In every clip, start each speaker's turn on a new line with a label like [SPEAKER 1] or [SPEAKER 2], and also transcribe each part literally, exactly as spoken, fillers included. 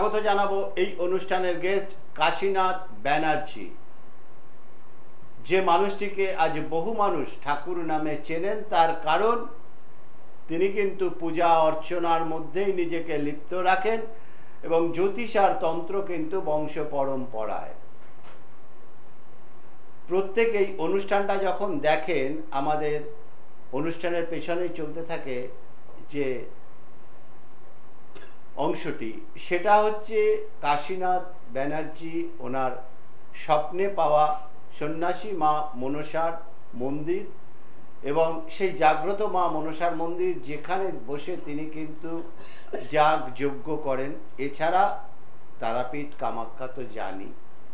[SPEAKER 1] স্বাগত জানাবো এই অনুষ্ঠানের গেস্ট কাশীনাথ ব্যানার্জি, যে মানুষটিকে আজ বহু মানুষ ঠাকুর নামে চেনেন। তার কারণ তিনি কিন্তু পূজা অর্চনার মধ্যেই নিজেকে লিপ্ত রাখেন এবং জ্যোতিষ আর তন্ত্র কিন্তু বংশ পরম্পরায়। প্রত্যেকেই অনুষ্ঠানটা যখন দেখেন, আমাদের অনুষ্ঠানের পেছনেই চলতে থাকে যে অংশটি, সেটা হচ্ছে কাশীনাথ ব্যানার্জি ওনার স্বপ্নে পাওয়া সন্ন্যাসী মা মনসার মন্দির এবং সেই জাগ্রত মা মনসার মন্দির, যেখানে বসে তিনি কিন্তু যাগ যজ্ঞ করেন। এছাড়া তারাপীঠ, কামাখ্যা তো জানি।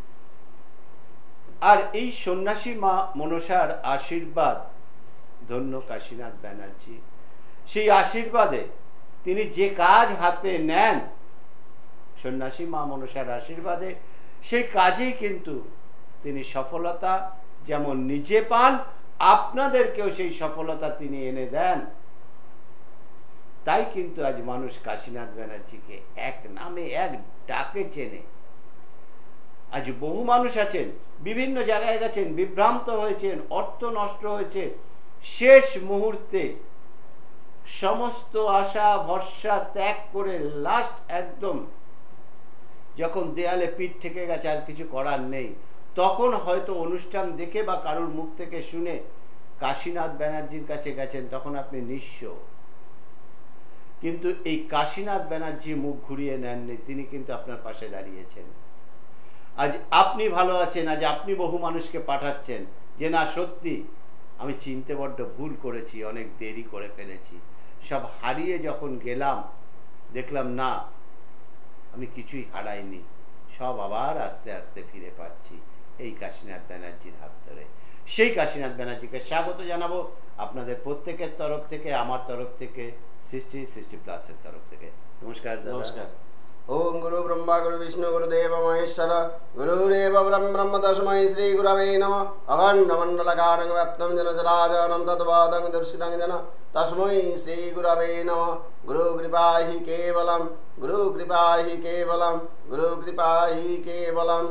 [SPEAKER 1] আর এই সন্ন্যাসী মা মনসার আশীর্বাদ ধন্য কাশীনাথ ব্যানার্জি, সেই আশীর্বাদে তিনি যে কাজ হাতে নেন, সন্ন্যাসী মা মনসার আশীর্বাদে সেই কাজেই কিন্তু তিনি সফলতা যেমন নিজে পান, আপনাদেরকেও সেই সফলতা তিনি এনে দেন। তাই কিন্তু আজ মানুষ কাশীনাথ ব্যানার্জিকে এক নামে, এক ডাকে চেনে। আজ বহু মানুষ আছেন, বিভিন্ন জায়গায় গেছেন, বিভ্রান্ত হয়েছেন, অর্থ নষ্ট হয়েছে, শেষ মুহূর্তে সমস্ত আশা ভরসা ত্যাগ করে লাস্ট একদম যখন দেয়ালে পিঠ থেকে গেছে, আর কিছু করার নেই, তখন হয়তো অনুষ্ঠান দেখে বা কারোর মুখ থেকে শুনে কাশীনাথ ব্যানার্জির কাছে গেছেন, তখন আপনি নিঃস্ব। কিন্তু এই কাশীনাথ ব্যানার্জি মুখ ঘুরিয়ে নেননি, তিনি কিন্তু আপনার পাশে দাঁড়িয়েছেন। আজ আপনি ভালো আছেন, আজ আপনি বহু মানুষকে পাঠাচ্ছেন যে না, সত্যি আমি চিনতে বড্ড ভুল করেছি, অনেক দেরি করে ফেলেছি। সব হারিয়ে যখন গেলাম, দেখলাম না, আমি কিছুই হারাইনি, সব আবার আস্তে আস্তে ফিরে পাচ্ছি এই কাশীনাথ ব্যানার্জির হাত ধরে। সেই কাশীনাথ ব্যানার্জিকে স্বাগত জানাবো আপনাদের প্রত্যেকের তরফ থেকে, আমার তরফ থেকে, সৃষ্টি সৃষ্টি প্লাসের তরফ থেকে। নমস্কার।
[SPEAKER 2] নমস্কার। ওম গুরু ব্রহ্মা গুরু বিষ্ণু গুরুদেব মহেশ্বর গুরুরেব ব্রহ্ম ব্রহ্ম তস্मै শ্রী গুরবে নমঃ। অখণ্ড মণ্ডলকারং ব্যাপ্তং যেন চরাচরং তৎপাদং দর্শিতং যেন তস্मै শ্রী গুরবে নমঃ। গুরু কৃপা হি কেবলম, গুরু কৃপা হি কেবলম, গুরু কৃপা হি কেবলম।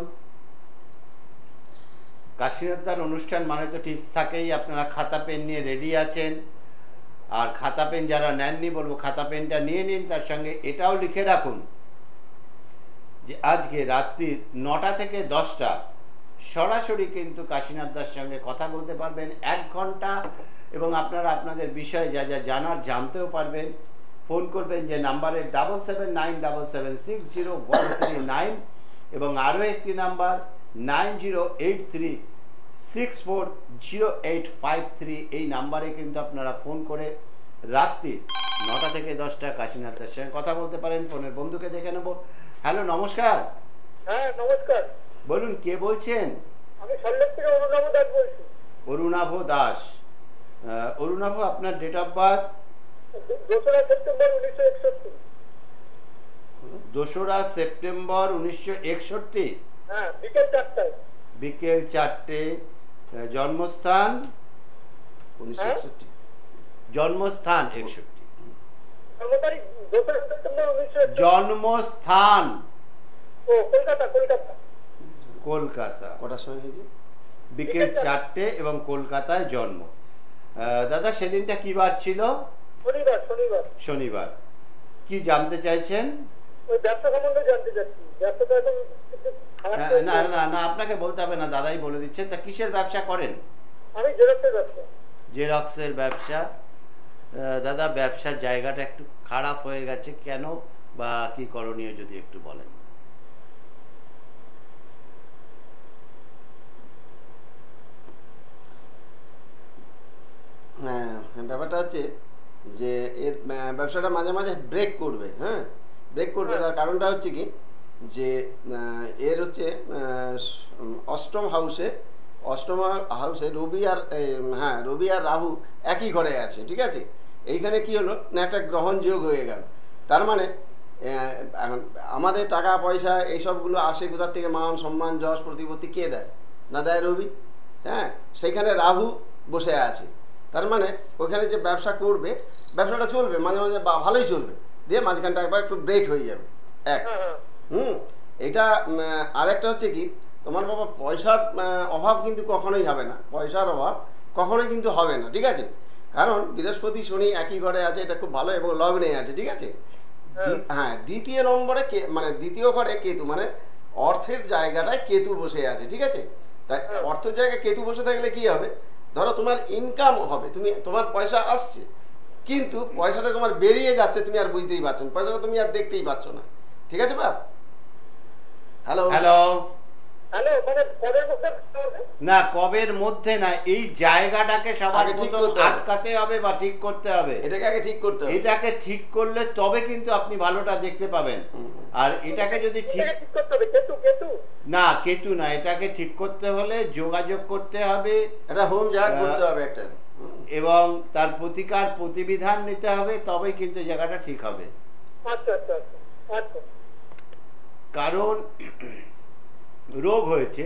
[SPEAKER 1] কাশীনাথদার অনুষ্ঠান মানে তো টিপস থাকেই। আপনারা খাতা পেন নিয়ে রেডি আছেন, আর খাতা পেন যারা নেননি বলবো খাতা পেনটা নিয়ে নিন, তার সঙ্গে এটাও লিখে রাখুন যে আজকে রাত্রি নটা থেকে দশটা সরাসরি কিন্তু কাশীনাথদার সঙ্গে কথা বলতে পারবেন এক ঘন্টা, এবং আপনারা আপনাদের বিষয়ে যা যা জানার জানতেও পারবেন। ফোন করবেন যে নাম্বারে double seven nine double seven six zero one three nine, এবং আরও একটি number nine zero eight three six four zero eight five three. এই নাম্বারে কিন্তু আপনারা ফোন করে রাত্রি নটা থেকে দশটা কাশীনাথের সঙ্গে কথা বলতে পারেন। ফোনের বন্ধুকে দেখে নেব। হ্যালো, নমস্কার।
[SPEAKER 3] হ্যাঁ নমস্কার।
[SPEAKER 1] বলুন, কে বলছেন?
[SPEAKER 3] আমি সল্লেখ থেকে অরুণাভ দাস বলছি।
[SPEAKER 1] অরুণাভ দাস। অরুণাভ, আপনার ডেট অফ বার্থ?
[SPEAKER 3] দোসরা সেপ্টেম্বর উনিশশো একষট্টি।
[SPEAKER 1] দোসরা সেপ্টেম্বর উনিশশো একষট্টি।
[SPEAKER 3] হ্যাঁ, বিকেল চারটায়।
[SPEAKER 1] বিকেল চারটে। জন্মস্থান? উনিশশো একষট্টি। জন্মস্থান একষট্টি।
[SPEAKER 3] জন্মতারিখ দোসরা সেপ্টেম্বর উনিশশো একষট্টি।
[SPEAKER 1] জন্মস্থান?
[SPEAKER 3] ও কলকাতা। কলকাতা
[SPEAKER 1] কলকাতা।
[SPEAKER 2] কটার সময় হয়েছে?
[SPEAKER 1] বিকেল চারটে এবং কলকাতায় জন্ম। দাদা, সেদিনটা কি বার ছিল?
[SPEAKER 3] শনিবার। শনিবার
[SPEAKER 1] শনিবার। কি জানতে চাইছেন?
[SPEAKER 3] ওই ব্যবসা সম্বন্ধে জানতে চাচ্ছি। ব্যবসাটা এখন
[SPEAKER 1] না না না, আপনাকে বলতে হবে না, দাদাই বলে দিচ্ছেন। তা কিসের ব্যবসা করেন?
[SPEAKER 3] আমি জেরক্সের ব্যবসা।
[SPEAKER 1] জেরক্সের ব্যবসা। দাদা, ব্যবসার জায়গাটা একটু খারাপ হয়ে গেছে, কেন বা কি করণীয় যদি একটু বলেন।
[SPEAKER 2] হ্যাঁ, ব্যাপারটা হচ্ছে যে এর ব্যবসাটা মাঝে মাঝে ব্রেক করবে। হ্যাঁ, ব্রেক করবে। তার কারণটা হচ্ছে কি, যে এর হচ্ছে অষ্টম হাউসে অষ্টম হাউসে রবি আর হ্যাঁ রবি আর রাহু একই ঘরে আছে। ঠিক আছে, এইখানে কি হলো না, একটা গ্রহণ যোগ হয়ে গেল। তার মানে এখন আমাদের টাকা পয়সা এইসবগুলো আসে কোথার থেকে? মান সম্মান যশ প্রতিপত্তি কে দেয়? না দেয় রবি। হ্যাঁ, সেইখানে রাহু বসে আছে। তার মানে ওখানে যে ব্যবসা করবে, ব্যবসাটা চলবে মাঝে মাঝে ভালোই চলবে, দিয়ে মাঝখানটা একবার একটু ব্রেক হয়ে যাবে। এক হুম এটা উম, আরেকটা হচ্ছে কি তোমার বাবা পয়সার আহ, অভাব কিন্তু কখনোই হবে না, পয়সার অভাব কখনোই কিন্তু হবে না, ঠিক আছে? কারণ বৃহস্পতি শনি একই ঘরে আছে, এটা খুব ভালো, এবং লগ্নে আছে, ঠিক আছে? দ্বি- হ্যাঁ, দ্বিতীয় নম্বরে কে মানে দ্বিতীয় ঘরে কেতু, মানে অর্থের জায়গাটায় কেতু বসে আছে, ঠিক আছে? তাই অর্থের জায়গায় কেতু বসে থাকলে কি হবে, ধরো তোমার ইনকাম হবে, তুমি তোমার পয়সা আসছে, কিন্তু পয়সাটা তোমার বেরিয়ে যাচ্ছে, তুমি আর বুঝতেই পারছো না, পয়সাটা তুমি আর দেখতেই পাচ্ছ না, ঠিক আছে বাপ? Hello
[SPEAKER 1] hello.
[SPEAKER 3] হ্যালো, মানে পরের বছর করতে হবে?
[SPEAKER 1] না, কবের মধ্যে না, এই জায়গাটাকে সবার
[SPEAKER 2] আগে ঠিক
[SPEAKER 1] প্রথম
[SPEAKER 2] করতে হবে।
[SPEAKER 1] আটকাতে হবে বা ঠিক করতে হবে।
[SPEAKER 2] এটাকে আগে ঠিক করতে হবে।
[SPEAKER 1] এটাকে ঠিক করলে তবে কিন্তু আপনি ভালোটা দেখতে পাবেন। আর এটাকে যদি ঠিক
[SPEAKER 3] এটাকে ঠিক করতে হবে, কেতু কেতু
[SPEAKER 1] না, কেতু না, এটাকে ঠিক করতে হলে যোগাযোগ করতে হবে
[SPEAKER 2] এটা হোম জায়গা
[SPEAKER 1] আহ,
[SPEAKER 2] করতে হবে একটা। হুম।
[SPEAKER 1] এবং তার প্রতিকার প্রতিবিধান নিতে হবে, তবেই কিন্তু জায়গাটা ঠিক হবে।
[SPEAKER 3] আচ্ছা আচ্ছা আচ্ছা আচ্ছা
[SPEAKER 1] কারণ রোগ হয়েছে,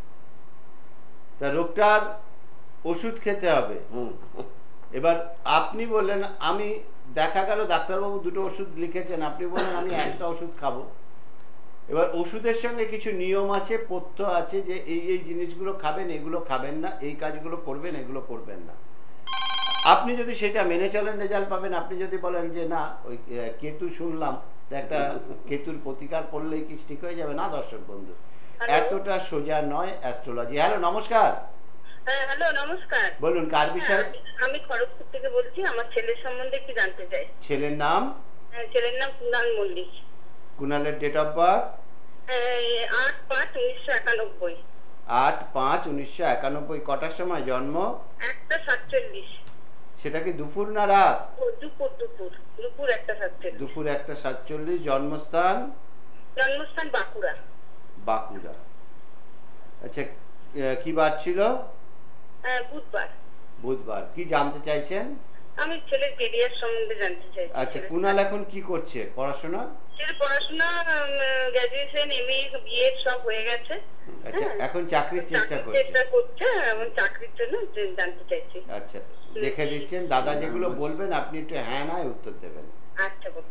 [SPEAKER 1] তা রোগটার ওষুধ খেতে হবে।
[SPEAKER 2] হুম।
[SPEAKER 1] এবার আপনি বললেন, আমি দেখা গেল ডাক্তারবাবু দুটো ওষুধ লিখেছেন, আপনি বললেন আমি একটা ওষুধ খাবো। এবার ওষুধের সঙ্গে কিছু নিয়ম আছে, পথ্য আছে, যে এই এই জিনিসগুলো খাবেন, এগুলো খাবেন না, এই কাজগুলো করবেন, এগুলো করবেন না। আপনি যদি সেটা মেনে চলেন রেজাল্ট পাবেন। আপনি যদি বলেন যে না, ওই আহ, কেতু শুনলাম, তা একটা কেতুর প্রতিকার পড়লেই কি ঠিক হয়ে যাবে, না দর্শক বন্ধু,
[SPEAKER 3] হ্যালো।
[SPEAKER 1] এতটা সোজা নয় অ্যাস্ট্রোলজি। হ্যালো, নমস্কার,
[SPEAKER 4] হ্যাঁ হ্যালো নমস্কার।
[SPEAKER 1] বলুন কার বিষয়?
[SPEAKER 4] হ্যাঁ, আমি খড়গপুর থেকে বলছি, আমার ছেলের সম্বন্ধে একটু জানতে চাই।
[SPEAKER 1] ছেলের নাম?
[SPEAKER 4] হ্যাঁ, ছেলের নাম কুনাল মল্লিক।
[SPEAKER 1] কুনালের ডেট অফ বার্থ?
[SPEAKER 4] হ্যাঁ, আট পাঁচ উনিশশো একানব্বই।
[SPEAKER 1] আট পাঁচ উনিশশো একানব্বই। কটার সময় জন্ম?
[SPEAKER 4] একটা সাতচল্লিশ।
[SPEAKER 1] সেটা কি দুপুর না রাত?
[SPEAKER 4] ও, দুপুর দুপুর দুপুর একটা সাতচল্লিশ।
[SPEAKER 1] দুপুর একটা সাতচল্লিশ। জন্মস্থান?
[SPEAKER 4] জন্মস্থান বাঁকুড়া।
[SPEAKER 1] বাঁকুড়া। আচ্ছা, আহ, কি বার ছিল?
[SPEAKER 4] হ্যাঁ, বুধবার।
[SPEAKER 1] বুধবার। কি জানতে চাইছেন?
[SPEAKER 4] আমি ছেলের কেরিয়ার সম্বন্ধে জানতে চাই।
[SPEAKER 1] আচ্ছা, কুনাল এখন কি করছে, পড়াশোনা?
[SPEAKER 4] ছেলের পড়াশোনা গ্রাজুয়েশন এম এ বিএড সব হয়ে গেছে।
[SPEAKER 1] আচ্ছা,
[SPEAKER 4] হ্যাঁ।
[SPEAKER 1] এখন চাকরির চেষ্টা
[SPEAKER 4] চাকরির
[SPEAKER 1] করছে।
[SPEAKER 4] চেষ্টা করছে, এবং চাকরির জন্য জানতে চাইছি।
[SPEAKER 1] আচ্ছা, দেখে দিচ্ছেন। দাদা যেগুলো বলবেন আপনি একটু হ্যাঁ না উত্তর দেবেন।
[SPEAKER 4] আচ্ছা বলুন।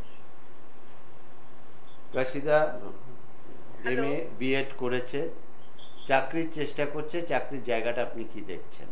[SPEAKER 1] Rashida M
[SPEAKER 4] hello.
[SPEAKER 1] এ বিএড করেছে, চাকরির চেষ্টা করছে, চাকরির জায়গাটা আপনি কি দেখছেন,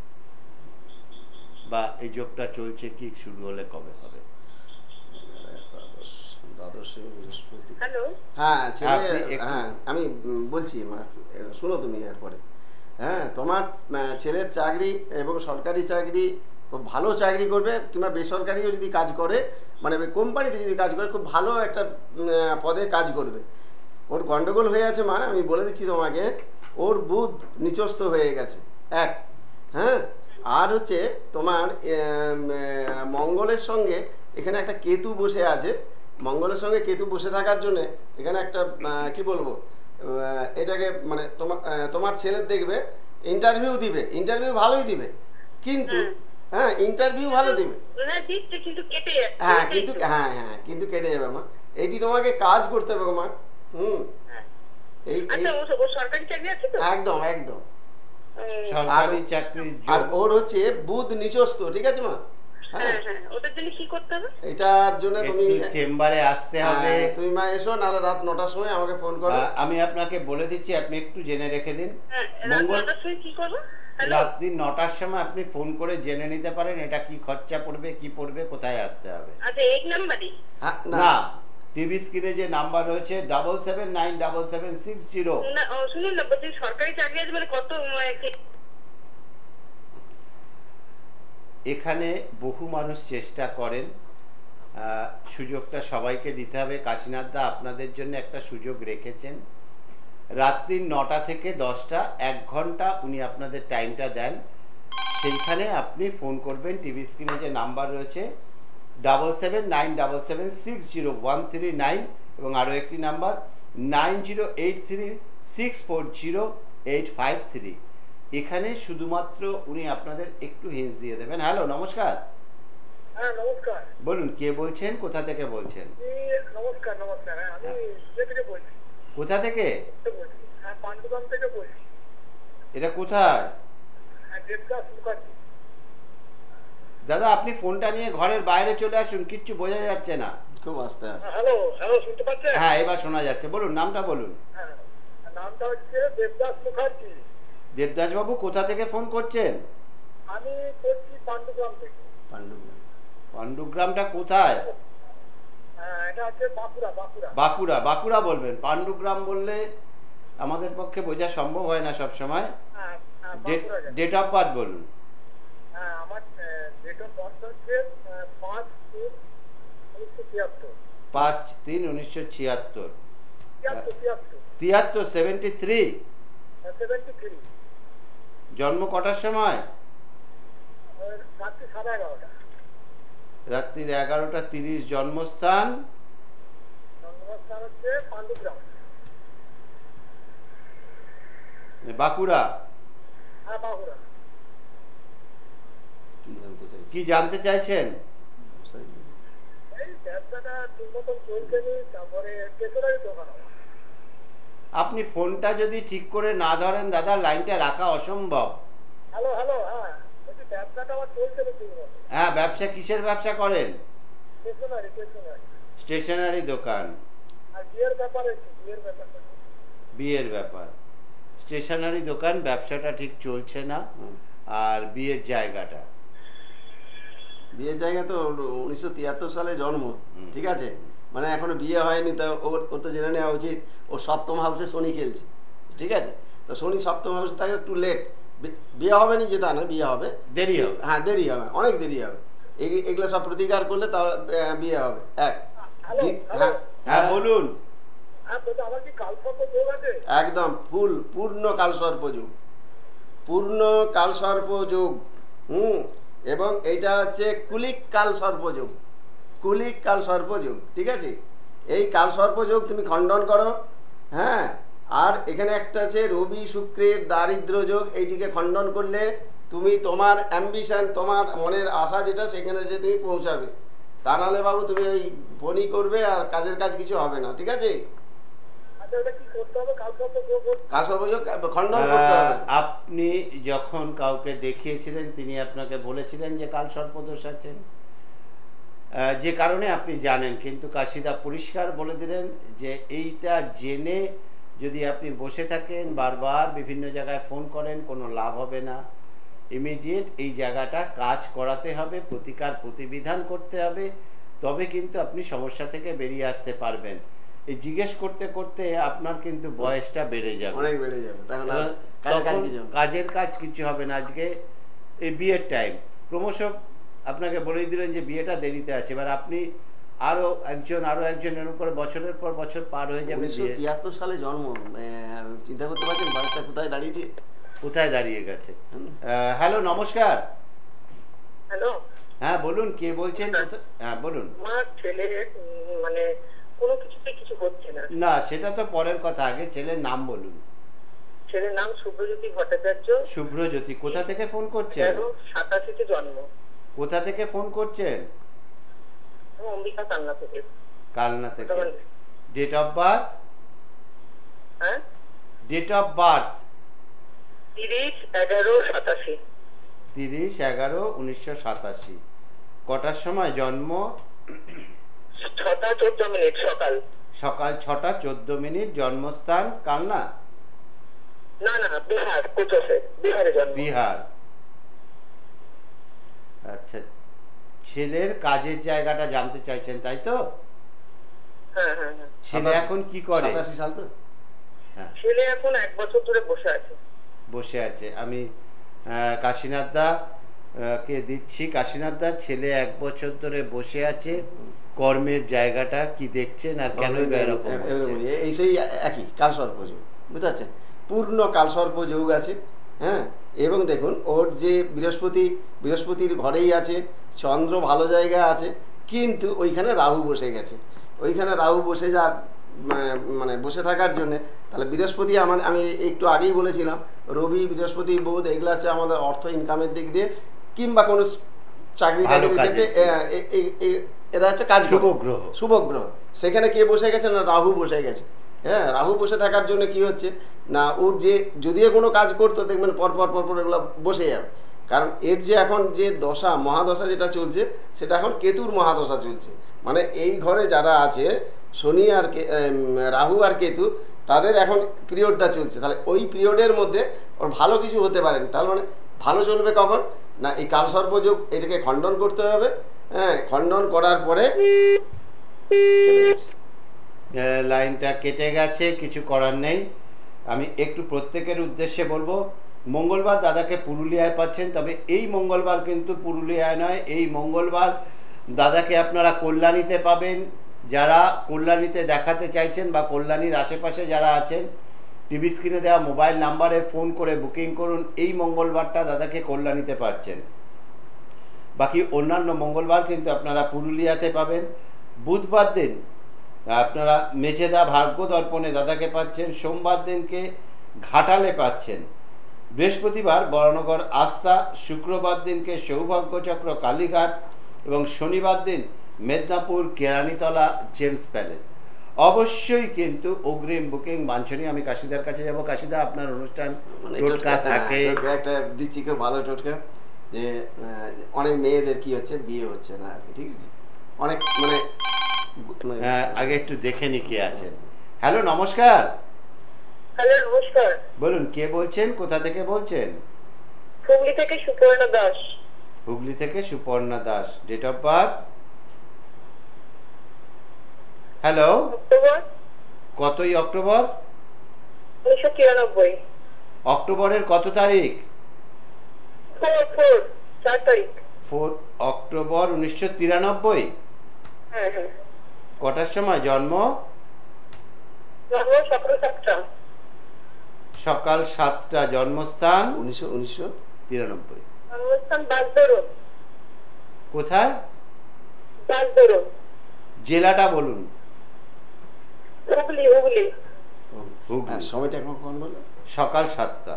[SPEAKER 1] বা এই যোগটা চলছে কি, শুরু হলে কবে হবে?
[SPEAKER 2] দ্বাদশ- দ্বাদশে বৃহস্পতি।
[SPEAKER 4] হ্যালো।
[SPEAKER 2] হ্যাঁ ছেলে,
[SPEAKER 1] আপনি একটু-
[SPEAKER 2] হ্যাঁ আমি উম, বলছি মা, শুনো তুমি এরপরে। হ্যাঁ, তোমার আহ, ছেলের চাকরি এবং সরকারি চাকরি, খুব ভালো চাকরি করবে, কিংবা বেসরকারিও যদি কাজ করে, মানে কোম্পানিতে যদি কাজ করে, খুব ভালো একটা উম, আহ, পদে কাজ করবে। ওর গন্ডগোল হয়ে আছে মা, আমি বলে দিচ্ছি তোমাকে, ওর বুধ নিচস্থ হয়ে গেছে এক। হ্যাঁ, আর হচ্ছে তোমার আম, আহ, মঙ্গলের সঙ্গে এখানে একটা কেতু বসে আছে। মঙ্গলের সঙ্গে কেতু বসে থাকার জন্য এখানে একটা আহ, কি বলবো, আহ, এটাকে মানে তোমার আহ, তোমার ছেলের দেখবে ইন্টারভিউ দিবে, ইন্টারভিউ ভালোই দিবে, কিন্তু হ্যাঁ ইন্টারভিউ ভালো দিবে,
[SPEAKER 4] হ্যাঁ দিচ্ছে, কিন্তু কেটে যাচ্ছে।
[SPEAKER 2] হ্যাঁ কিন্তু হ্যাঁ হ্যাঁ কিন্তু কেটে যাবে মা। এইটি তোমাকে কাজ করতে হবে গো মা। হুম।
[SPEAKER 4] হ্যাঁ।
[SPEAKER 2] এই এই
[SPEAKER 4] আচ্ছা, ও ও সরকারি চাকরি আছে তো?
[SPEAKER 2] একদম একদম।
[SPEAKER 4] উম,
[SPEAKER 1] সরকারি চাকরির
[SPEAKER 2] আর
[SPEAKER 1] যোগ।
[SPEAKER 2] ওর হচ্ছে বুধ নিচস্থ, ঠিক আছে মা? হ্যাঁ,
[SPEAKER 4] হ্যাঁ হ্যাঁ, ওটার জন্য কি করতে হবে?
[SPEAKER 2] এটার জন্য তুমি
[SPEAKER 1] একটু চেম্বারে আসতে হবে।
[SPEAKER 2] হ্যাঁ, তুমি মা এসো, নাহলে রাত নটার সময় আমাকে ফোন করো।
[SPEAKER 1] আহ, আমি আপনাকে বলে দিচ্ছি, আপনি একটু জেনে রেখে দিন।
[SPEAKER 4] হ্যাঁ, রাত
[SPEAKER 1] মঙ্গল
[SPEAKER 4] নটার সময় কি করবো? হ্যালো।
[SPEAKER 1] রাত্রি নটার সময় আপনি ফোন করে জেনে নিতে পারেন এটা কি খরচা পড়বে, কি পড়বে, কোথায় আসতে হবে।
[SPEAKER 4] আচ্ছা, এই নাম্বারই?
[SPEAKER 2] হ্যাঁ,
[SPEAKER 1] না, টিভি স্ক্রিনে যে নাম্বার রয়েছে double seven nine double seven six zero.
[SPEAKER 4] না, ও, শুনুন না, বলছি সরকারি চাকরি আছে মানে কত উম, কি-
[SPEAKER 1] এখানে বহু মানুষ চেষ্টা করেন, আহ, সুযোগটা সবাইকে দিতে হবে। কাশীনাথ দা আপনাদের জন্য একটা সুযোগ রেখেছেন, রাত্রি নটা থেকে দশটা, এক ঘন্টা উনি আপনাদের টাইমটা দেন। সেইখানে আপনি ফোন করবেন, টিভি স্ক্রিনে যে নাম্বার রয়েছে double seven nine double seven six zero one three nine, এবং আরও একটি number nine zero eight three six four zero eight five three. এখানে শুধুমাত্র উনি আপনাদের একটু হিন্স দিয়ে দেবেন। হ্যালো, নমস্কার,
[SPEAKER 3] হ্যাঁ নমস্কার।
[SPEAKER 1] বলুন কে বলছেন, কোথা থেকে বলছেন?
[SPEAKER 3] এই, নমস্কার নমস্কার হ্যাঁ, আমি ইয়ে থেকে বলছি,
[SPEAKER 1] কোথা থেকে?
[SPEAKER 3] থেকে বলছি হ্যাঁ, পান্ডুগ্রাম থেকে বলছি।
[SPEAKER 1] এটা কোথায়?
[SPEAKER 3] হ্যাঁ, দেবদাস মুখার্জি।
[SPEAKER 1] দাদা আপনি ফোনটা নিয়ে ঘরের বাইরে চলে আসুন, কিচ্ছু বোঝা যাচ্ছে না।
[SPEAKER 2] খুব আস্তে আস্তে।
[SPEAKER 3] হ্যালো হ্যালো শুনতে পাচ্ছেন?
[SPEAKER 1] হ্যাঁ এবার শোনা যাচ্ছে, বলুন নামটা বলুন।
[SPEAKER 3] হ্যাঁ, নামটা হচ্ছে দেবদাস মুখার্জি।
[SPEAKER 1] দেবদাস বাবু কোথা থেকে ফোন করছেন?
[SPEAKER 3] আমি করছি পাণ্ডুগ্রাম থেকে।
[SPEAKER 2] পাণ্ডুগ্রাম।
[SPEAKER 1] পাণ্ডুগ্রামটা কোথায়?
[SPEAKER 3] হ্যাঁ, এটা হচ্ছে বাঁকুড়া বাঁকুড়া।
[SPEAKER 1] বাঁকুড়া। বাঁকুড়া বলবেন, পাণ্ডুগ্রাম বললে আমাদের পক্ষে বোঝা সম্ভব হয় না সব সময়।
[SPEAKER 3] হ্যাঁ, হ্যাঁ, বাঁকুড়া গেছে।
[SPEAKER 1] ডেট অফ বার্থ বলুন।
[SPEAKER 3] হ্যাঁ, আমার ডেট অফ বার্থ হচ্ছে আহ, পাঁচ তিন উনিশশো তিয়াত্তর।
[SPEAKER 1] পাঁচ তিন উনিশশো ছিয়াত্তর।
[SPEAKER 3] তিয়াত্তর তিয়াত্তর
[SPEAKER 1] তিয়াত্তর সেভেন্টি থ্রি।
[SPEAKER 3] Seventy three.
[SPEAKER 1] জন্ম কটার সময়?
[SPEAKER 3] রাত্রি সাড়ে এগারোটা।
[SPEAKER 1] রাত্রির এগারোটা তিরিশ। জন্মস্থান?
[SPEAKER 3] জন্মস্থান হচ্ছে পাণ্ডুগ্রাম।
[SPEAKER 1] বাঁকুড়া।
[SPEAKER 3] হ্যাঁ, বাঁকুড়া।
[SPEAKER 2] কি জানতে চাইছি?
[SPEAKER 1] কি জানতে চাইছেন?
[SPEAKER 3] এই ব্যবসাটা ঠিক মতন চলছে নি, তারপরে স্টেশনারি দোকান আমার।
[SPEAKER 1] আপনি ফোনটা যদি ঠিক করে না ধরেন দাদা, লাইনটা রাখা অসম্ভব।
[SPEAKER 3] হ্যালো হ্যালো হ্যাঁ, বলছি ব্যবসাটা আমার চলছে না ঠিক মতো।
[SPEAKER 1] হ্যাঁ, ব্যবসা কিসের ব্যবসা করেন?
[SPEAKER 3] Stationery stationery.
[SPEAKER 1] স্টেশনারি দোকান।
[SPEAKER 3] আর বিয়ের ব্যাপারে কি, বিয়ের ব্যাপারটা কি?
[SPEAKER 1] বিয়ের ব্যাপার। স্টেশনারি দোকান, ব্যবসাটা ঠিক চলছে না।
[SPEAKER 2] হুম।
[SPEAKER 1] আর বিয়ের জায়গাটা?
[SPEAKER 2] বিয়ের জায়গা তো উনিশশো তিয়াত্তর সালে জন্ম,
[SPEAKER 1] হুম।
[SPEAKER 2] ঠিক আছে, মানে এখনো বিয়ে হয়নি, তা ওর ওর তো জেনে নেওয়া উচিত ও সপ্তম হাউসে শনি খেলছে, ঠিক আছে, তো শনি সপ্তম হাউসে থাকে একটু লেট। বিয়ে হবে নি যে তা না, বিয়ে হবে,
[SPEAKER 1] দেরি হবে।
[SPEAKER 2] হ্যাঁ দেরি হবে, অনেক দেরি হবে। এই- এগুলো সব প্রতিকার করলে তার আহ, বিয়ে হবে। এক
[SPEAKER 3] হ্যালো
[SPEAKER 2] দ্বি-
[SPEAKER 3] হ্যালো
[SPEAKER 2] হ্যাঁ
[SPEAKER 1] হ্যাঁ বলুন।
[SPEAKER 3] হ্যাঁ, বলছি আমার কি কালসর্প যোগ আছে?
[SPEAKER 2] একদম ফুল পূর্ণ কালসর্প যোগ, পূর্ণ কালসর্প যোগ। হুম, এবং এইটা হচ্ছে কুলিক কালসর্প যোগ, কুলিক কালসর্প যোগ, ঠিক আছে। এই কালসর্প যোগ তুমি খণ্ডন করো। হ্যাঁ, আর এখানে একটা আছে রবি শুক্রের দারিদ্র যোগ, এইটিকে খণ্ডন করলে তুমি তোমার অ্যাম্বিশন, তোমার মনের আশা যেটা, সেখানে যে তুমি পৌঁছাবে। তা নাহলে বাবু তুমি ওই ফোনই করবে আর কাজের কাজ কিছু হবে না, ঠিক আছে।
[SPEAKER 3] আচ্ছা, ওটা কি করতে হবে? কালসর্প যোগ করতে-
[SPEAKER 2] কালসর্প যোগ খণ্ডন করতে হবে।
[SPEAKER 1] আহ, আপনি যখন কাউকে দেখিয়েছিলেন তিনি আপনাকে বলেছিলেন যে কাল সর্পদোষ আছেন, আহ, যে কারণে আপনি জানেন, কিন্তু কাশিদা পরিষ্কার বলে দিলেন যে এইটা জেনে যদি আপনি বসে থাকেন, বারবার বিভিন্ন জায়গায় ফোন করেন, কোনো লাভ হবে না। ইমিডিয়েট এই জায়গাটা কাজ করাতে হবে, প্রতিকার প্রতিবিধান করতে হবে, তবে কিন্তু আপনি সমস্যা থেকে বেরিয়ে আসতে পারবেন। এই জিজ্ঞেস করতে করতে আপনার কিন্তু বয়সটা বেড়ে যাবে,
[SPEAKER 2] অনেক বেড়ে যাবে, তখন আর
[SPEAKER 1] এবার
[SPEAKER 2] কাজের কাজ
[SPEAKER 1] তখন
[SPEAKER 2] কিছু হবে না।
[SPEAKER 1] কাজের কাজ কিছু হবে না। আজকে এই বিয়ের টাইম, ক্রমশ আপনাকে বলেই দিলেন যে বিয়েটা দেরিতে আছে। এবার আপনি আরো একজন আরো একজন এরকম করে বছরের পর বছর পার হয়ে যাবে।
[SPEAKER 2] উনিশশো
[SPEAKER 1] বিয়ে
[SPEAKER 2] তিয়াত্তর সালে জন্ম, আহ, চিন্তা করতে পারছেন বয়সটা কোথায় দাঁড়িয়েছে।
[SPEAKER 1] কোথায় দাঁড়িয়ে গেছে।
[SPEAKER 2] হুম।
[SPEAKER 1] হ্যালো, নমস্কার।
[SPEAKER 3] হ্যালো,
[SPEAKER 1] হ্যাঁ বলুন, কে বলছেন? কোথা- হ্যাঁ বলুন।
[SPEAKER 3] আমার ছেলে উম, মানে কোনো কিছুতে কিছু হচ্ছে না।
[SPEAKER 1] না সেটা তো পরের কথা, আগে ছেলের নাম বলুন।
[SPEAKER 3] ছেলের নাম শুভ্রজ্যোতি ভট্টাচার্য।
[SPEAKER 1] শুভ্রজ্যোতি। কোথা থেকে ফোন করছেন?
[SPEAKER 3] তেরো সাতাশিতে জন্ম।
[SPEAKER 1] কোথা থেকে ফোন করছেন?
[SPEAKER 3] আমি অম্বিকা কান্না থেকে।
[SPEAKER 1] কালনা থেকে।
[SPEAKER 3] ওটা-
[SPEAKER 1] ডেট অফ বার্থ?
[SPEAKER 3] হ্যাঁ,
[SPEAKER 1] ডেট অফ বার্থ
[SPEAKER 3] তিরিশ এগারো সাতাশি।
[SPEAKER 1] তিরিশ এগারো উনিশশো সাতাশি। কটার সময় জন্ম?
[SPEAKER 3] ছটা চোদ্দ মিনিট সকাল।
[SPEAKER 1] সকাল ছটা চোদ্দ মিনিট। জন্মস্থান কালনা?
[SPEAKER 3] না না, বিহার, কোচসে, বিহারে জন্ম।
[SPEAKER 1] বিহার। আচ্ছা, ছেলের কাজের জায়গাটা জানতে চাইছেন তাই তো?
[SPEAKER 3] হ্যাঁ হ্যাঁ হ্যাঁ।
[SPEAKER 1] ছেলে এখন কি করে?
[SPEAKER 2] সাতাশি সাল তো।
[SPEAKER 1] হ্যাঁ,
[SPEAKER 3] ছেলে এখন এক বছর ধরে বসে আছে।
[SPEAKER 1] বসে আছে। আমি আহ, কাশীনাথ দা আহ, কে দিচ্ছি। কাশীনাথ দা, ছেলে এক বছর ধরে বসে আছে, কর্মের জায়গাটা কি দেখছেন আর কেন এরকম
[SPEAKER 2] এ-
[SPEAKER 1] হচ্ছে?
[SPEAKER 2] এরকমই। এ- এই সেই একই কালসর্প যোগ, বুঝতে পারছেন, পূর্ণ কালসর্প যোগ আছে। হ্যাঁ, এবং দেখুন ওর যে বৃহস্পতি, বৃহস্পতির ঘরেই আছে, চন্দ্র ভালো জায়গায় আছে, কিন্তু ওইখানে রাহু বসে গেছে। ওইখানে রাহু বসে যা মানে- মানে বসে থাকার জন্যে, তাহলে বৃহস্পতি আমাদের, আমি একটু আগেই বলেছিলাম, রবি বৃহস্পতি বুধ এগুলো আছে আমাদের অর্থ ইনকামের দিক দিয়ে, কিংবা কোনো চাকরি
[SPEAKER 1] ভালো
[SPEAKER 2] টাকরি
[SPEAKER 1] কাজের
[SPEAKER 2] থেকে এ- এ- এ- এ- এরা হচ্ছে কাজ
[SPEAKER 1] শুভ
[SPEAKER 2] করে।
[SPEAKER 1] গ্রহ।
[SPEAKER 2] শুভ গ্রহ। সেখানে কে বসে গেছে না, রাহু বসে গেছে। হ্যাঁ, রাহু বসে থাকার জন্য কি হচ্ছে না, ওর যে যদিও কোনো কাজ করতো দেখবেন পর পর পর পর এগুলো বসে যাবে। কারণ এর যে এখন যে দশা মহাদশা যেটা চলছে সেটা এখন কেতুর মহাদশা চলছে, মানে এই ঘরে যারা আছে শনি আর কে রাহু আর কেতু তাদের এখন পিরিয়ডটা চলছে, তাহলে ওই পিরিয়ডের মধ্যে ওর ভালো কিছু হতে পারেন। তাহলে মানে ভালো চলবে কখন না, এই কালসর্পযোগ এটাকে খণ্ডন করতে হবে। হ্যাঁ, খণ্ডন করার পরে
[SPEAKER 1] লাইনটা কেটে গেছে, কিছু করার নেই। আমি একটু প্রত্যেকের উদ্দেশ্যে বলবো, মঙ্গলবার দাদাকে পুরুলিয়ায় পাচ্ছেন, তবে এই মঙ্গলবার কিন্তু পুরুলিয়ায় নয়, এই মঙ্গলবার দাদাকে আপনারা কল্যাণীতে পাবেন। যারা কল্যাণীতে দেখাতে চাইছেন বা কল্যাণীর আশেপাশে যারা আছেন, টিভি স্ক্রিনে দেওয়া মোবাইল নাম্বারে ফোন করে বুকিং করুন। এই মঙ্গলবারটা দাদাকে কল্যাণীতে পাচ্ছেন, বাকি অন্যান্য মঙ্গলবার কিন্তু আপনারা পুরুলিয়াতে পাবেন। বুধবার দিন আপনারা মেঝেদা ভাগ্য দর্পণে দাদাকে পাচ্ছেন, সোমবার দিনকে ঘাটালে পাচ্ছেন, বৃহস্পতিবার বরানগর আস্থা, শুক্রবার দিনকে সৌভাগ্যচক্র কালীঘাট এবং শনিবার দিন মেদিনীপুর কেরানীতলা জেমস প্যালেস। অবশ্যই কিন্তু অগ্রিম বুকিং বাঞ্ছনীয়। আমি কাশিদার কাছে যাব। কাশিদা, আপনার অনুষ্ঠান টোটকা থাকে,
[SPEAKER 2] একটা দিচ্ছি খুব ভালো টোটকা, যে অনেক মেয়েদের কি হচ্ছে বিয়ে হচ্ছে না, ঠিক আছে, অনেক মানে
[SPEAKER 1] আগে একটু দেখে নি কে আছেন। হ্যালো, নমস্কার।
[SPEAKER 4] হ্যালো, নমস্কার।
[SPEAKER 1] বলুন, কে বলছেন, কোথা থেকে বলছেন?
[SPEAKER 4] হুগলি থেকে সুপর্ণা দাস।
[SPEAKER 1] হুগলি থেকে Suparna Das. Date of birth? Hello,
[SPEAKER 4] October
[SPEAKER 1] কতই অক্টোবর?
[SPEAKER 4] উনিশশো তিরানব্বই।
[SPEAKER 1] অক্টোবরের কত তারিখ?
[SPEAKER 4] ফোর ফোর চার তারিখ।
[SPEAKER 1] ফোর অক্টোবর উনিশশো তিরানব্বই।
[SPEAKER 4] হ্যাঁ হ্যাঁ।
[SPEAKER 1] কটার সময় জন্ম?
[SPEAKER 4] জন্ম সকাল সাতটা।
[SPEAKER 1] সকাল সাতটা। জন্মস্থান?
[SPEAKER 2] উনিশশো উনিশশো
[SPEAKER 1] তিরানব্বই।
[SPEAKER 4] জন্মস্থান বাগদোরো।
[SPEAKER 1] কোথায়?
[SPEAKER 4] বাগদোরো।
[SPEAKER 1] জেলাটা বলুন।
[SPEAKER 4] হুগলি হুগলি।
[SPEAKER 1] হুগলি।
[SPEAKER 2] সময়টা এখন কখন বলো?
[SPEAKER 1] সকাল সাতটা।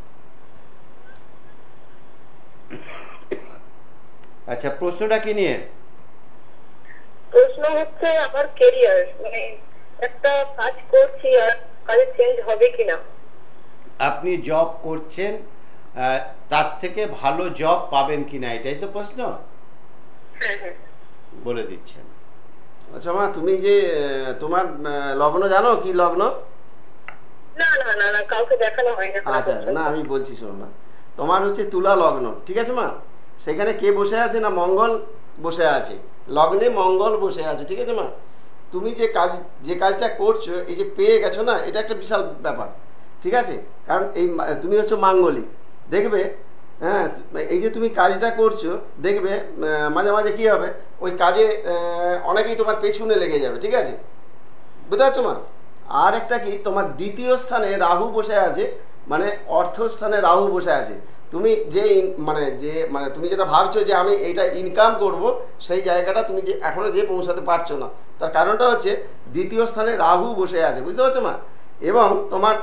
[SPEAKER 1] আচ্ছা, প্রশ্নটা কি নিয়ে?
[SPEAKER 4] প্রশ্ন হচ্ছে আমার ক্যারিয়ার, মানে একটা কাজ করছি আর কাজে চেঞ্জ হবে কিনা।
[SPEAKER 1] আপনি জব করছেন, তার থেকে ভালো জব পাবেন কিনা, এটাই তো প্রশ্ন।
[SPEAKER 4] হ্যাঁ হ্যাঁ।
[SPEAKER 1] বলে দিচ্ছেন।
[SPEAKER 2] আচ্ছা মা, তুমি যে তোমার লগ্ন জানো কি লগ্ন?
[SPEAKER 4] না না না না, কাউকে দেখানো হয় না।
[SPEAKER 2] আচ্ছা না, আমি বলছি শোনো না, তোমার হচ্ছে তুলা লগ্ন, ঠিক আছে মা? সেখানে কে বসে আছে না, মঙ্গল বসে আছে, লগ্নে মঙ্গল বসে আছে, ঠিক আছে মা? তুমি যে কাজ যে কাজটা করছো, এই যে পেয়ে গেছো না, এটা একটা বিশাল ব্যাপার, ঠিক আছে? কারণ এই তুমি হচ্ছে মাঙ্গলিক, দেখবে। হ্যাঁ, এই যে তুমি কাজটা করছো, দেখবে মাঝে মাঝে কি হবে, ওই কাজে অনেকেই তোমার পেছনে লেগে যাবে, ঠিক আছে? বুঝতে পারছো মা? আর একটা কি, তোমার দ্বিতীয় স্থানে রাহু বসে আছে, মানে অর্থস্থানে রাহু বসে আছে। তুমি যে মানে যে মানে তুমি যেটা ভাবছো যে আমি এইটা ইনকাম করব, সেই জায়গাটা তুমি যে এখনো যে পৌঁছাতে পারছো না, তার কারণটা হচ্ছে দ্বিতীয় স্থানে রাহু বসে আছে, বুঝতে পারছো মা? এবং তোমার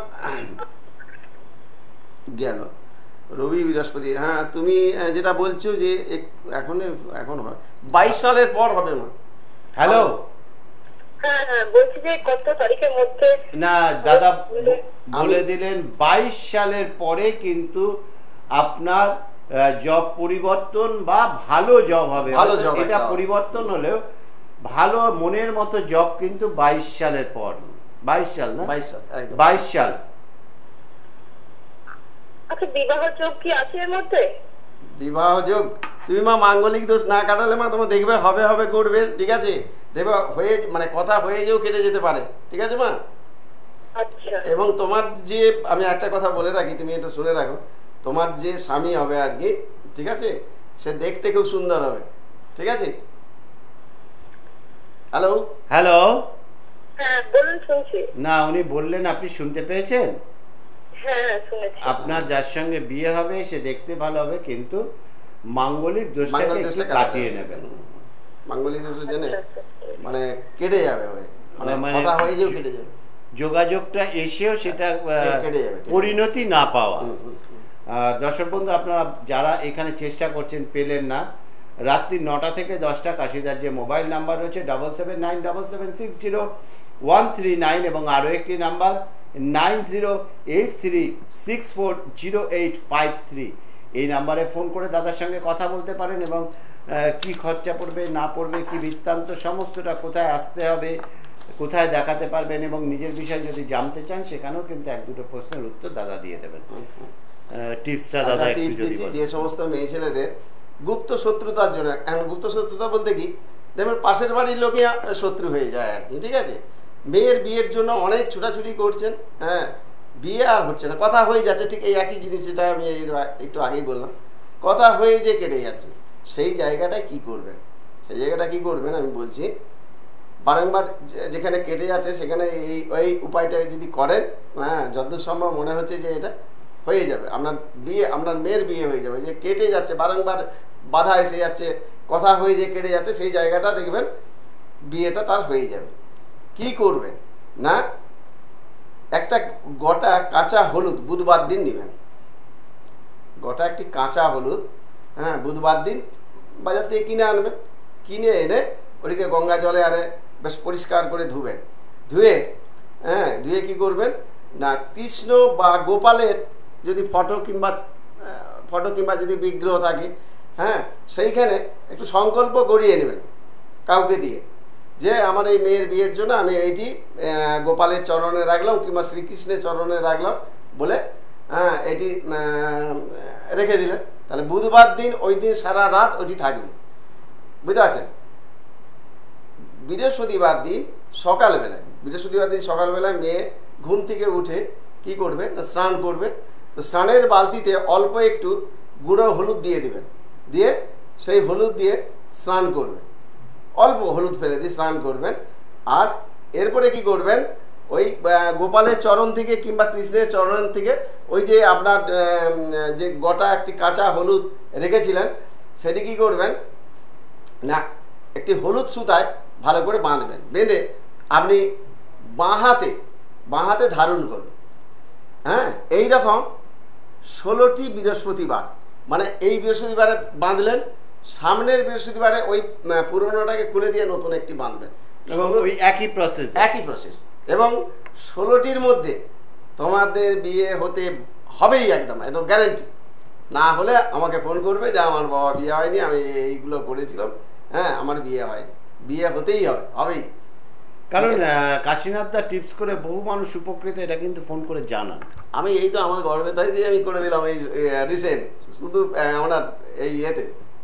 [SPEAKER 2] গেল রবি বৃহস্পতি। হ্যাঁ, তুমি যেটা বলছো যে এখন এখন হয় বাইশ সালের পর হবে মা।
[SPEAKER 1] হ্যালো,
[SPEAKER 4] হ্যাঁ হ্যাঁ, বলছি যে কত তারিখের মধ্যে।
[SPEAKER 1] না দাদা বলে দিলেন বাইশ সালের পরে কিন্তু আপনার জব পরিবর্তন বা ভালো জব হবে।
[SPEAKER 2] ভালো জব,
[SPEAKER 1] এটা পরিবর্তন হলেও ভালো মনের মতো জব কিন্তু বাইশ সালের পর। বাইশ সাল না?
[SPEAKER 2] বাইশ সাল, একদম
[SPEAKER 1] বাইশ সাল।
[SPEAKER 4] আচ্ছা, বিবাহ যোগ কি আছে এর মধ্যে?
[SPEAKER 2] বিবাহ যোগ তুমি মা মাঙ্গলিক দোষ না কাটালে মা তোমার দেখবে হবে হবে করবে, ঠিক আছে? দেখবে হয়ে মানে কথা হয়ে যেও কেটে যেতে পারে, ঠিক আছে মা?
[SPEAKER 4] আচ্ছা।
[SPEAKER 2] এবং তোমার যে আমি একটা কথা বলে রাখি, তুমি এটা শুনে রাখো, তোমার যে স্বামী হবে আর কি, ঠিক আছে, সে দেখতে খুব সুন্দর হবে, ঠিক আছে? Hello
[SPEAKER 1] hello.
[SPEAKER 4] হ্যাঁ বলুন, শুনছি।
[SPEAKER 1] না, উনি বললেন, আপনি শুনতে পেয়েছেন?
[SPEAKER 4] হ্যাঁ হ্যাঁ শুনেছি।
[SPEAKER 1] আপনার যার সঙ্গে বিয়ে হবে সে দেখতে ভালো হবে, কিন্তু মাঙ্গলিক দোষটাকে একটু কাটিয়ে নেবেন।
[SPEAKER 2] মাঙ্গলিক দোষ জেনে মানে কেটে যাবে, মানে
[SPEAKER 1] মানে
[SPEAKER 2] কথা হয়ে যেও কেটে যাবে,
[SPEAKER 1] যোগাযোগটা এসেও সেটা
[SPEAKER 2] কেটে যাবে,
[SPEAKER 1] পরিণতি না পাওয়া। দর্শক বন্ধু, আপনারা যারা এখানে চেষ্টা করছেন পেলেন না, রাত্রি নটা থেকে দশটা কাশিদার যে মোবাইল নাম্বার রয়েছে double seven nine double seven six zero one three nine এবং আরও একটি number nine zero eight three six four zero eight five three, এই নাম্বারে ফোন করে দাদার সঙ্গে কথা বলতে পারেন এবং কি খরচা পড়বে না পড়বে, কি বৃত্তান্ত, সমস্তটা কোথায় আসতে হবে, কোথায় দেখাতে পারবেন এবং নিজের বিষয় যদি জানতে চান সেখানেও কিন্তু এক দুটো প্রশ্নের উত্তর দাদা দিয়ে দেবেন। টিপসটা দাদা একটু যদি বলেন।
[SPEAKER 2] যে সমস্ত মেয়ে ছেলেদের গুপ্ত শত্রুতার জন্য, এখন গুপ্ত শত্রুতা বলতে কি, দেখবেন পাশের বাড়ির লোকে শত্রু হয়ে যায় আর কি, ঠিক আছে, মেয়ের বিয়ের জন্য অনেক ছুটাছুটি করছেন, হ্যাঁ, বিয়ে আর হচ্ছে না, কথা হয়ে যাচ্ছে, ঠিক এই একই জিনিস যেটা আমি একটু আগেই বললাম, কথা হয়ে যে কেটে যাচ্ছে, সেই জায়গাটায় কি করবেন, সেই জায়গাটা কি করবেন আমি বলছি, বারংবার যেখানে কেটে যাচ্ছে সেখানে এই ওই উপায়টা যদি করেন, হ্যাঁ, যতদূর সম্ভব মনে হচ্ছে যে এটা হয়ে যাবে, আপনার বিয়ে, আপনার মেয়ের বিয়ে হয়ে যাবে। যে কেটে যাচ্ছে, বারংবার বাধা এসে যাচ্ছে, কথা হয়ে যে কেটে যাচ্ছে, সেই জায়গাটা দেখবেন বিয়েটা তার হয়ে যাবে। কি করবেন না, একটা গোটা কাঁচা হলুদ বুধবার দিন নেবেন, গোটা একটি কাঁচা হলুদ, হ্যাঁ, বুধবার দিন বাজার থেকে কিনে আনবেন, কিনে এনে ওটিকে গঙ্গা জলে আরে বেশ পরিষ্কার করে ধুবেন, ধুয়ে, হ্যাঁ, ধুয়ে কি করবেন না, কৃষ্ণ বা গোপালের যদি ফটো কিংবা ফটো কিংবা যদি বিগ্রহ থাকে, হ্যাঁ, সেইখানে একটু সংকল্প গড়িয়ে নেবেন কাউকে দিয়ে, যে আমার এই মেয়ের বিয়ের জন্য আমি এইটি গোপালের চরণে রাখলাম কিংবা শ্রীকৃষ্ণের চরণে রাখলাম বলে, হ্যাঁ, এটি রেখে দিলেন। তাহলে বুধবার দিন ওই দিন সারা রাত ওইটি থাকবে, বুঝতে পারছেন। বৃহস্পতিবার দিন সকালবেলায়, বৃহস্পতিবার দিন সকালবেলায় মেয়ে ঘুম থেকে উঠে কি করবে না, স্নান করবে। তো স্নানের বালতিতে অল্প একটু গুঁড়ো হলুদ দিয়ে দিবেন, দিয়ে সেই হলুদ দিয়ে স্নান করবে, অল্প হলুদ ফেলে দিয়ে স্নান করবেন। আর এরপরে কি করবেন, ওই গোপালের চরণ থেকে কিংবা কৃষ্ণের চরণ থেকে ওই যে আপনার যে গোটা একটি কাঁচা হলুদ রেখেছিলেন সেটি কি করবেন না, একটি হলুদ সুতায় ভালো করে বাঁধবেন, বেঁধে আপনি বাঁ হাতে বাঁ হাতে ধারণ করবেন, হ্যাঁ, এইরকম ষোলোটি বৃহস্পতিবার, মানে এই বৃহস্পতিবারে বাঁধলেন, সামনের বৃহস্পতিবারে ওই পুরোনোটাকে খুলে দিয়ে নতুন একটি বাঁধবেন,
[SPEAKER 1] এবং ওই একই প্রসেস
[SPEAKER 2] একই প্রসেস এবং ষোলোটির মধ্যে তোমাদের বিয়ে হতে হবেই, একদম একদম গ্যারেন্টি। না হলে আমাকে ফোন করবে যে আমার বাবা বিয়ে হয়নি, আমি এইগুলো করেছিলাম, হ্যাঁ, আমার বিয়ে হয়, বিয়ে হতেই হবে, হবেই।
[SPEAKER 1] কারণ কাশীনাথ দা টিপস করে বহু মানুষ উপকৃত, এটা কিন্তু ফোন করে জানান।
[SPEAKER 2] আমি এই তো আমার গর্বে তাই দিয়ে আমি করে দিলাম এই রিসেন্ট, শুধু আমার এই ইয়েতে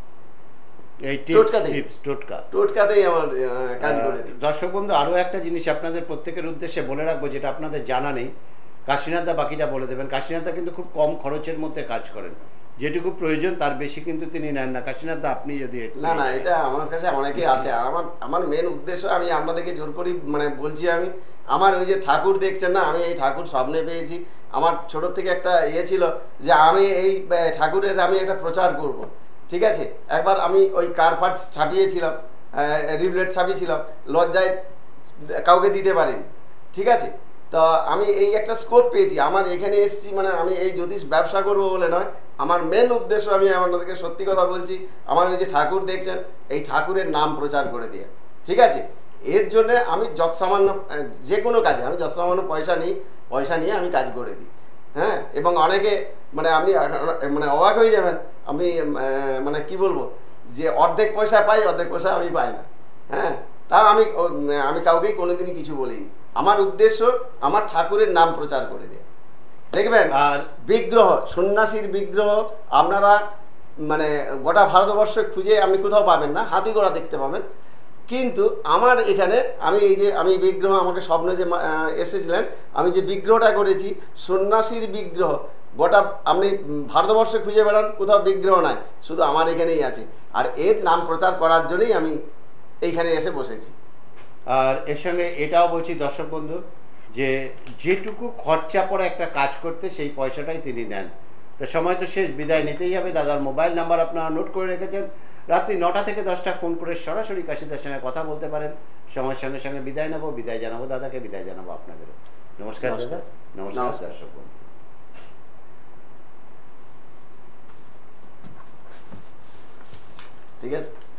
[SPEAKER 1] এই টিপস টিপস টোটকা
[SPEAKER 2] টোটকাতেই আমার কাজ করে দিই।
[SPEAKER 1] দর্শক বন্ধু, আরও একটা জিনিস আপনাদের প্রত্যেকের উদ্দেশ্যে বলে রাখবো, যেটা আপনাদের জানা নেই, কাশীনাথ দা বাকিটা বলে দেবেন। কাশীনাথ দা কিন্তু খুব কম খরচের মধ্যে কাজ করেন, যেটুকু প্রয়োজন তার বেশি কিন্তু তিনি নেন না। কাশীনাথ দা আপনি যদি
[SPEAKER 2] না না এটা আমার কাছে অনেকেই আসে, আর আমার আমার মেন উদ্দেশ্য, আমি আপনাদেরকে জোর করি মানে বলছি, আমি আমার ওই যে ঠাকুর দেখছেন না, আমি এই ঠাকুর স্বপ্নে পেয়েছি। আমার ছোট থেকে একটা ইয়ে ছিল যে আমি এই ঠাকুরের আমি একটা প্রচার করব, ঠিক আছে। একবার আমি ওই কার্পাট ছাপিয়েছিলাম, রিবলেট ছাপিয়েছিলাম, লজ্জায় কাউকে দিতে পারিনি, ঠিক আছে। তো আমি এই একটা স্কোপ পেয়েছি, আমার এখানে এসেছি, মানে আমি এই জ্যোতিষ ব্যবসা করব বলে নয়, আমার মেন উদ্দেশ্য, আমি আপনাদেরকে সত্যি কথা বলছি, আমার ওই যে ঠাকুর দেখছেন, এই ঠাকুরের নাম প্রচার করে দিয়ে, ঠিক আছে। এর জন্য আমি যত সামান্য যে কোনো কাজে আমি যত সামান্য পয়সা নিই, পয়সা নিয়ে আমি কাজ করে দিই, হ্যাঁ। এবং অনেকে মানে আপনি মানে অবাক হয়ে যাবেন, আমি মানে কি বলবো, যে অর্ধেক পয়সা পাই, অর্ধেক পয়সা আমি পাই না, হ্যাঁ। তা আমি আমি কাউকেই কোনোদিনই কিছু বলিনি। আমার উদ্দেশ্য আমার ঠাকুরের নাম প্রচার করে দেয়। দেখবেন আর বিগ্রহ, সন্ন্যাসীর বিগ্রহ আপনারা মানে গোটা ভারতবর্ষে খুঁজে আপনি কোথাও পাবেন না, হাতি ঘোড়া দেখতে পাবেন। কিন্তু আমার এখানে আমি এই যে আমি বিগ্রহ, আমাকে স্বপ্নে যে এসেছিলেন, আমি যে বিগ্রহটা করেছি সন্ন্যাসীর বিগ্রহ, গোটা আপনি ভারতবর্ষে খুঁজে বেড়ান, কোথাও বিগ্রহ নাই, শুধু আমার এখানেই আছে। আর এর নাম প্রচার করার জন্যই আমি এইখানে এসে বসেছি।
[SPEAKER 1] আর এর সঙ্গে এটাও বলছি দর্শক বন্ধু, যে যেটুকু খরচা পড়ে একটা কাজ করতে, সেই পয়সাটাই তিনি নেন। তো সময় তো শেষ, বিদায় নিতেই হবে। দাদার মোবাইল নাম্বার আপনারা নোট করে রেখেছেন, রাত্রি নটা থেকে দশটা ফোন করে সরাসরি কাশীদার সঙ্গে কথা বলতে পারেন। সময়ের সঙ্গে সঙ্গে বিদায় নেবো, বিদায় জানাবো দাদাকে, বিদায় জানাবো আপনাদেরও। নমস্কার দাদা, নমস্কার দর্শক বন্ধু।
[SPEAKER 2] ঠিক আছে।